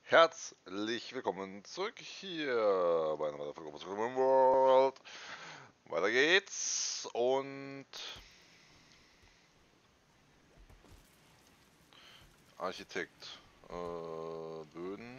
Herzlich willkommen zurück hier bei einer weiteren Folge von Screaming World. Weiter geht's und Architekt Böden,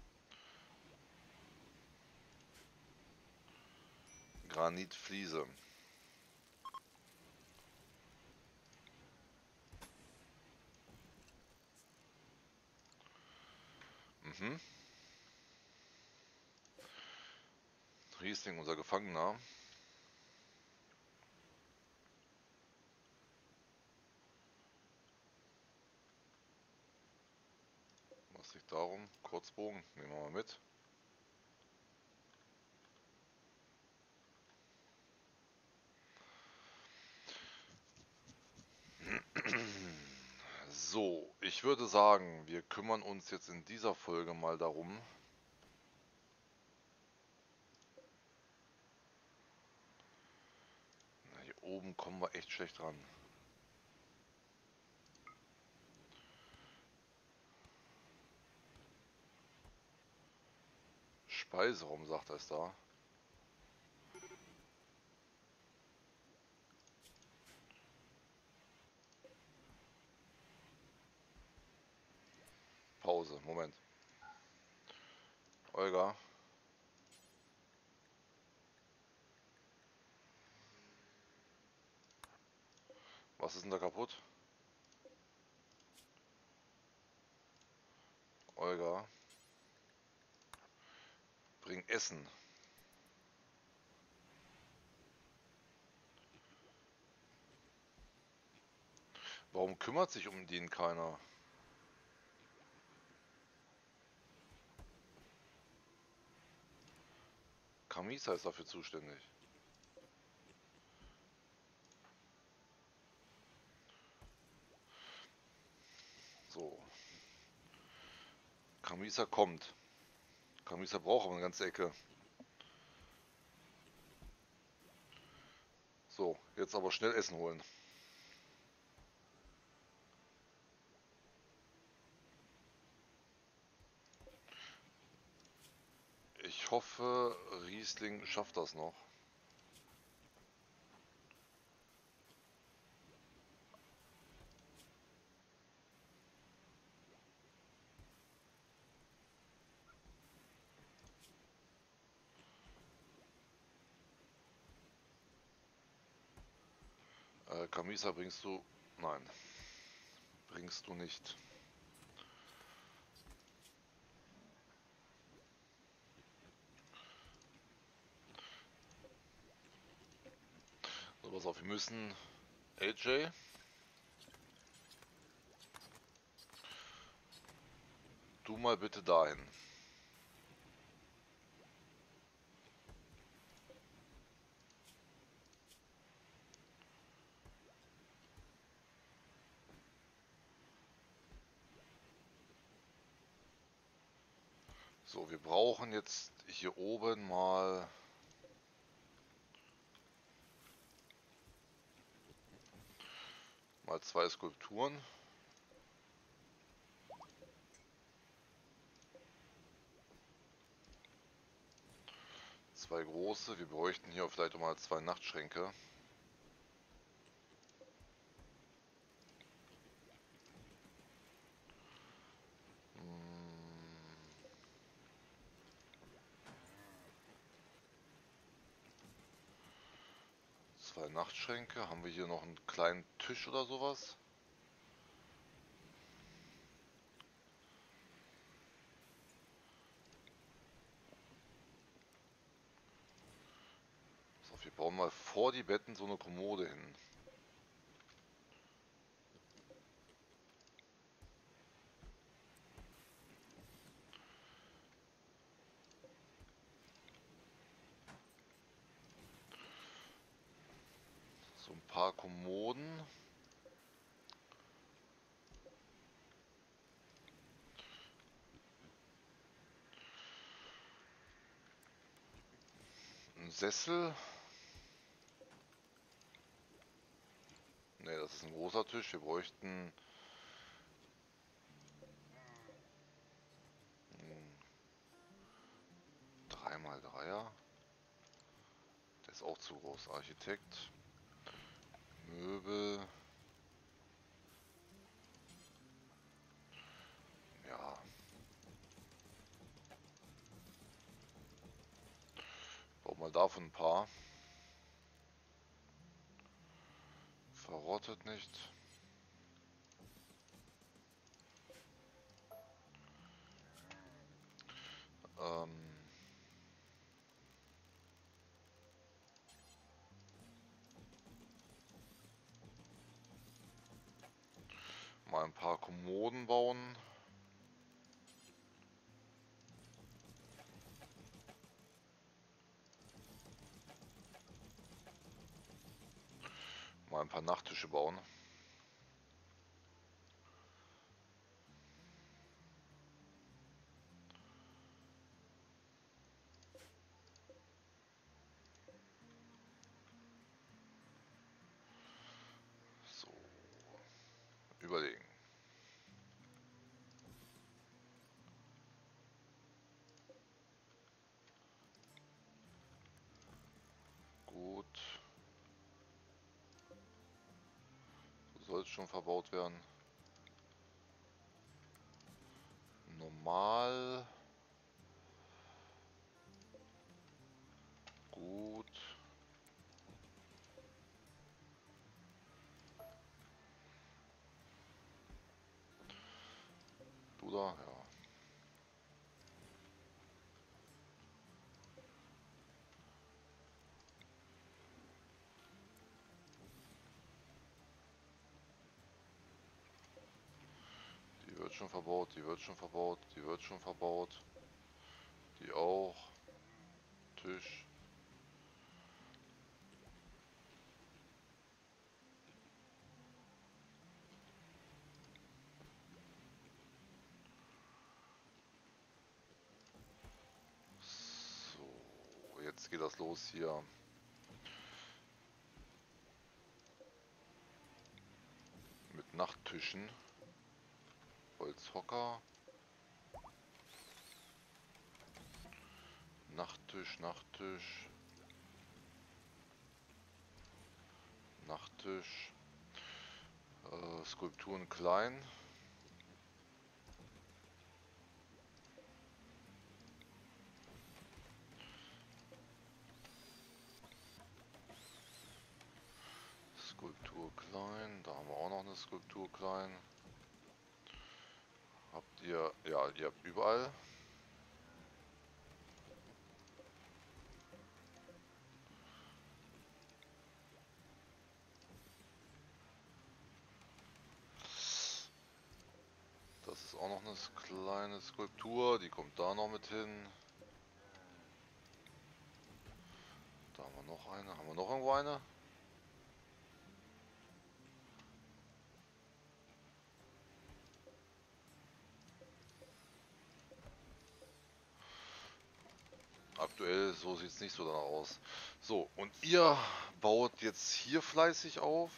Granitfliese. Mhm. Riesling, unser Gefangener. Was liegt darum? Kurzbogen, nehmen wir mal mit. So, ich würde sagen, wir kümmern uns jetzt in dieser Folge mal darum. Na, hier oben kommen wir echt schlecht ran. Speiseraum, sagt er es da. Pause, Moment. Olga, was ist denn da kaputt? Olga, bring Essen. Warum kümmert sich um den keiner? Kamisa ist dafür zuständig. So. Kamisa kommt. Kamisa braucht aber eine ganze Ecke. So, jetzt aber schnell Essen holen. Ich hoffe, Riesling schafft das noch. Kamisa bringst du... Nein, bringst du nicht. So, pass auf, wir müssen... AJ, du mal bitte dahin. So, wir brauchen jetzt hier oben mal zwei Skulpturen. Zwei große. Wir bräuchten hier vielleicht auch mal zwei Nachtschränke. Zwei Nachtschränke. Haben wir hier noch einen kleinen Tisch oder sowas? So, wir bauen mal vor die Betten so eine Kommode hin. So ein paar Kommoden. Ein Sessel. Ne, das ist ein großer Tisch. Wir bräuchten Mal Dreier. Der ist auch zu groß. Architekt. Möbel. Ja. Bau mal davon ein paar. Verrottet nicht. Mal ein paar Kommoden bauen. Mal ein paar Nachttische bauen. So. Überlegen. Gut. Soll es schon verbaut werden. Normal. Gut. Du da? Ja. Die wird schon verbaut, die wird schon verbaut, die wird schon verbaut. Die auch. Tisch. So, jetzt geht das los hier. Mit Nachttischen. Holzhocker. Nachttisch, Nachttisch. Nachttisch. Skulpturen klein. Skulptur klein. Da haben wir auch noch eine Skulptur klein. Habt ihr, ja, ihr habt überall. Das ist auch noch eine kleine Skulptur, die kommt da noch mit hin. Da haben wir noch eine. Haben wir noch irgendwo eine? Aktuell, so sieht es nicht so danach aus. So, und ihr baut jetzt hier fleißig auf.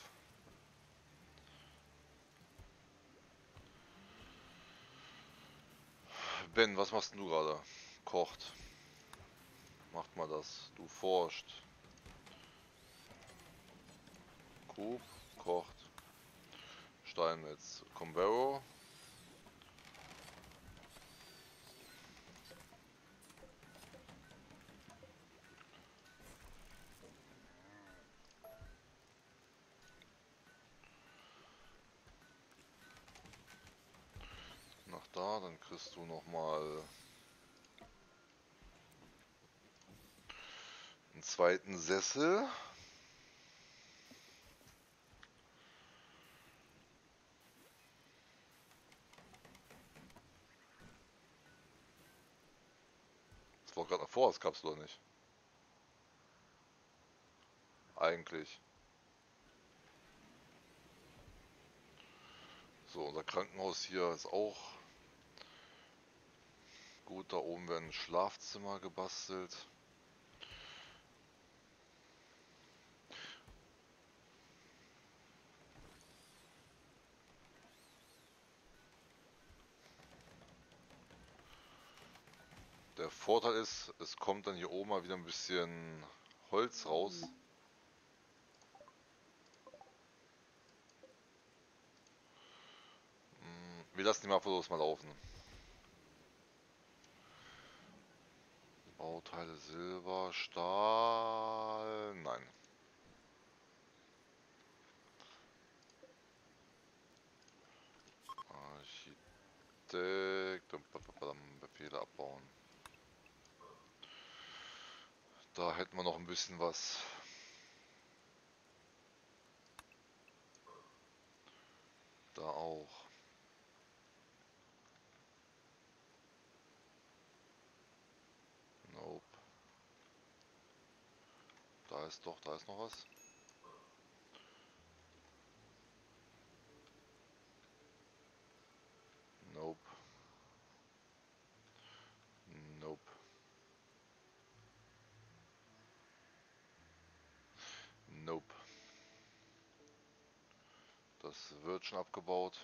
Ben, was machst du gerade? Kocht. Macht mal das. Du forscht. Coop. Kocht. Steinmetz. Combero. Nach da, dann kriegst du noch mal einen zweiten Sessel. Das war gerade eine Vorratskapsel, oder nicht? Eigentlich. So, unser Krankenhaus hier ist auch gut. Da oben werden Schlafzimmer gebastelt. Der Vorteil ist, es kommt dann hier oben mal wieder ein bisschen Holz raus. Wir lassen die Mafia mal laufen. Bauteile Silber, Stahl, nein. Architekt, Befehle abbauen. Da hätten wir noch ein bisschen was. Da auch. Nope. Da ist noch was. Nope. Nope. Nope. Das wird schon abgebaut.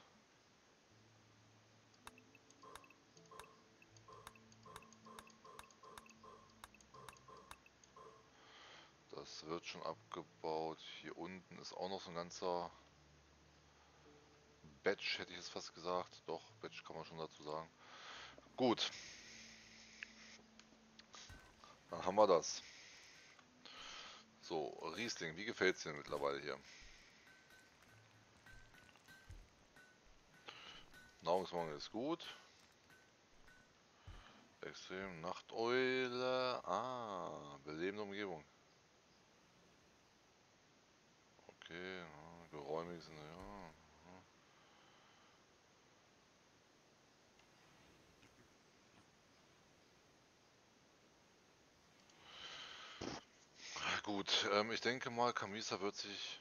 Das wird schon abgebaut. Hier unten ist auch noch so ein ganzer Batch, hätte ich jetzt fast gesagt. Doch, Batch kann man schon dazu sagen. Gut. Dann haben wir das. So, Riesling, wie gefällt es dir mittlerweile hier? Nahrungsmangel ist gut. Extrem Nachteule. Ah, belebende Umgebung. Okay, ja, geräumig sind ja. Gut, ich denke mal, Camisa wird sich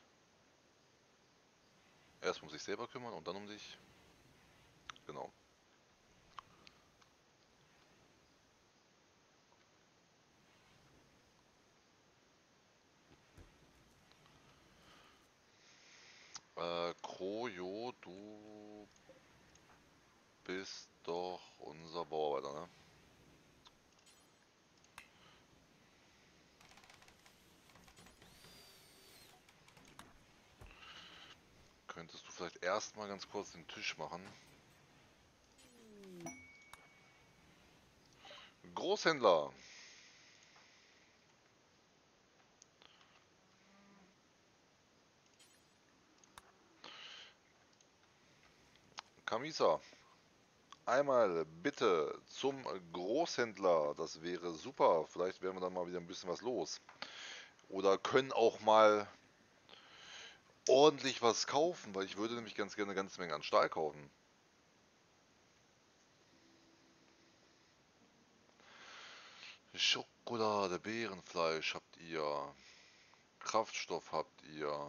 erst um sich selber kümmern und dann um dich. Genau. Krojo, du bist doch unser Bauarbeiter, ne? Könntest du vielleicht erstmal ganz kurz den Tisch machen? Großhändler. Camisa. Einmal bitte zum Großhändler. Das wäre super. Vielleicht werden wir dann mal wieder ein bisschen was los. Oder können auch mal ordentlich was kaufen, weil ich würde nämlich ganz gerne eine ganze Menge an Stahl kaufen. Schokolade, Beerenfleisch habt ihr. Kraftstoff habt ihr.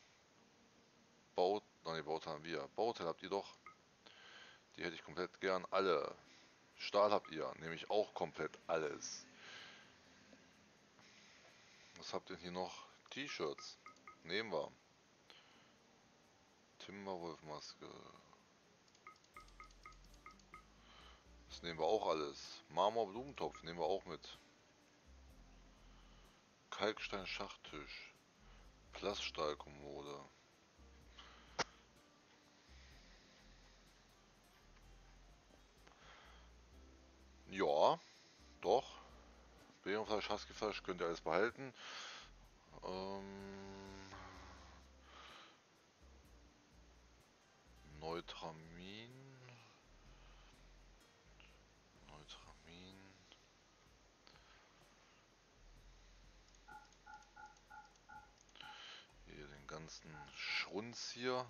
Baut haben wir. Bauteil habt ihr doch. Die hätte ich komplett gern. Alle. Stahl habt ihr. Nehme ich auch komplett alles. Was habt ihr hier noch? T-Shirts. Nehmen wir. Timberwolf-Maske. Das nehmen wir auch alles. Marmor-Blumentopf nehmen wir auch mit. Kalkstein-Schachtisch. Plaststahlkommode. Ja, doch. Bärenfleisch, Huskyfleisch könnt ihr alles behalten. Ähm, Neutramin. Neutramin. Hier den ganzen Schrunz hier.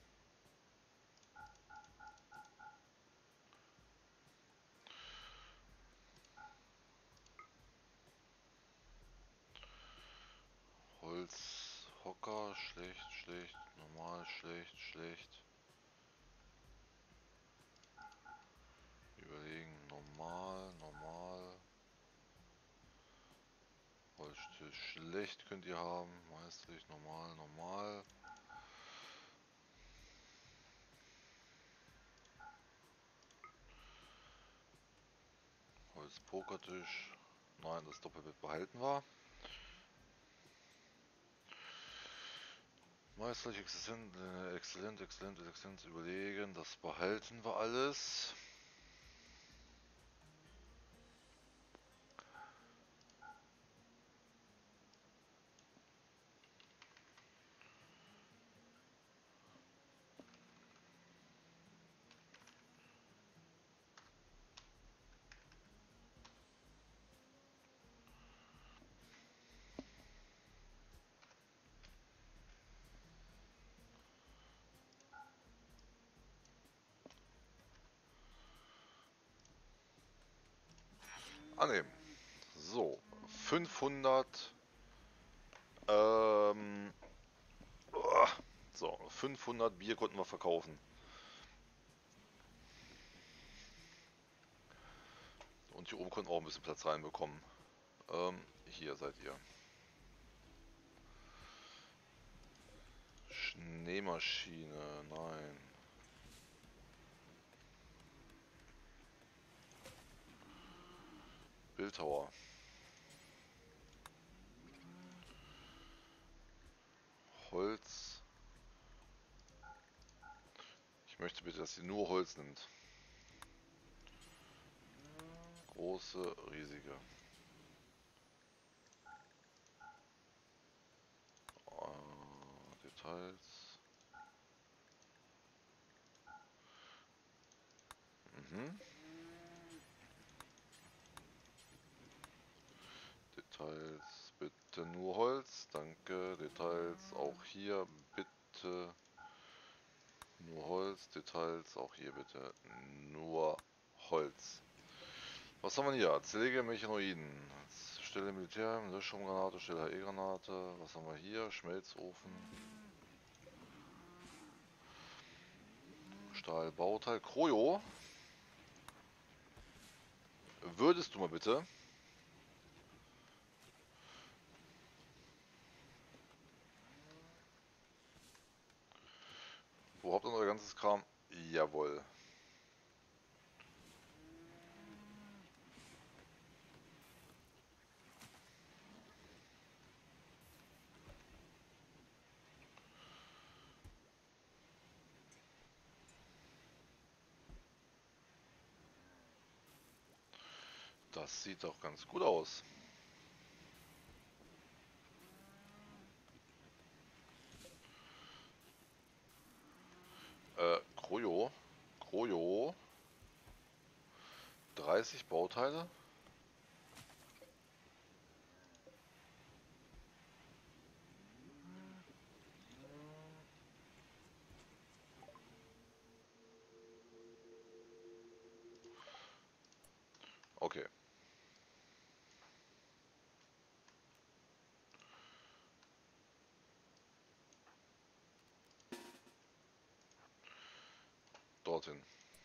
Holzhocker, schlecht, schlecht, normal, schlecht, schlecht. Überlegen, normal, normal. Holztisch, schlecht könnt ihr haben. Meisterlich, normal, normal. Holz, Pokertisch. Nein, das Doppelbett behalten wir. Meisterlich, exzellent, überlegen. Das behalten wir alles. Annehmen. So, 500. So, 500 Bier konnten wir verkaufen. Und hier oben konnten wir auch ein bisschen Platz reinbekommen. Hier seid ihr. Schneemaschine, nein. Bildhauer. Holz. Ich möchte bitte, dass sie nur Holz nimmt. Große, riesige. Details. Mhm. Details, bitte nur Holz. Danke. Details auch hier, bitte nur Holz. Details auch hier, bitte nur Holz. Was haben wir hier? Zerlege Mechanoiden. Stelle Militär, Löschschirmgranate, stelle HE-Granate. Was haben wir hier? Schmelzofen. Stahlbauteil. Krojo. Würdest du mal bitte? Wo habt ihr unser ganzes Kram? Jawohl. Das sieht doch ganz gut aus. Krojo. Krojo. 30 Bauteile. Okay. Dorthin.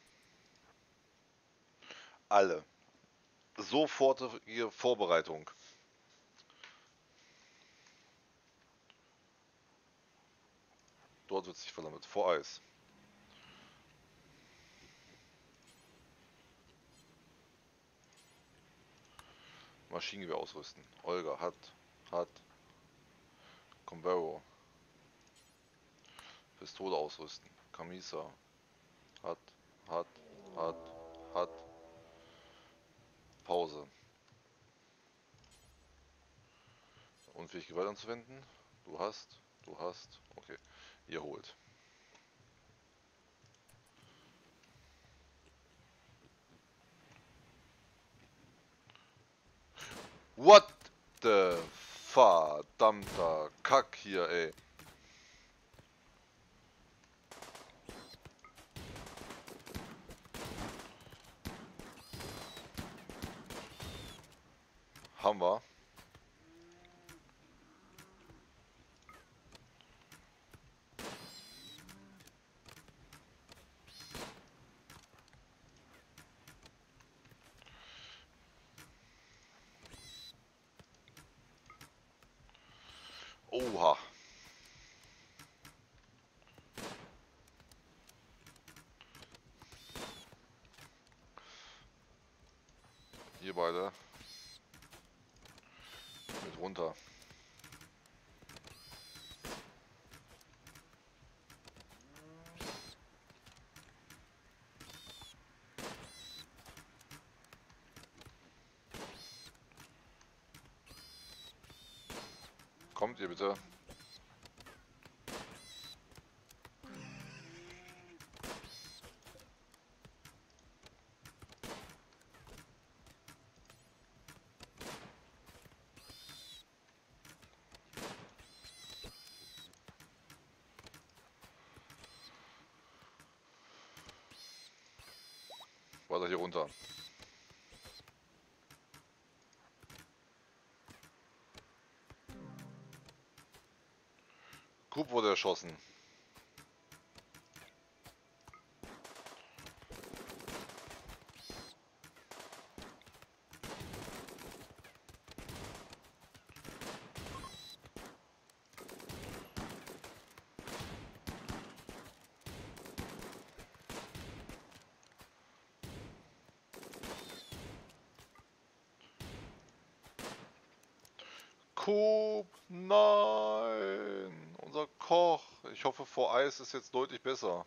Alle. Sofortige Vorbereitung. Dort wird sich versammelt. Vor Eis. Maschinengewehr ausrüsten. Olga hat. Combero. Pistole ausrüsten. Camisa. Hat. Hat. Pause. Unfähig Gewalt anzuwenden. Du hast. Okay. Ihr holt. What the verdammter Kack hier, ey. Haben wir. Oha. Ihr beide. Mit runter. Kommt ihr bitte. Weiter hier runter. Coop wurde erschossen. Coop, nein! Unser Koch. Ich hoffe, vor Eis ist jetzt deutlich besser.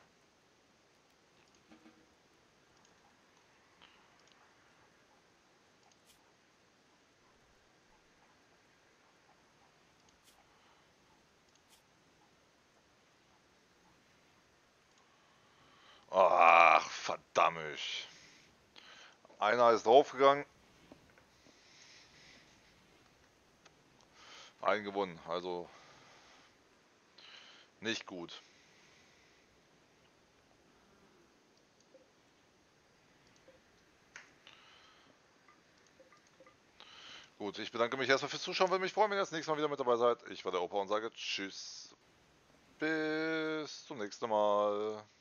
Ach, verdammt. Einer ist draufgegangen. Einen gewonnen. Also nicht gut. Gut, ich bedanke mich erstmal fürs Zuschauen. Würde mich freuen, wenn ihr das nächste Mal wieder mit dabei seid. Ich war der Opa und sage Tschüss. Bis zum nächsten Mal.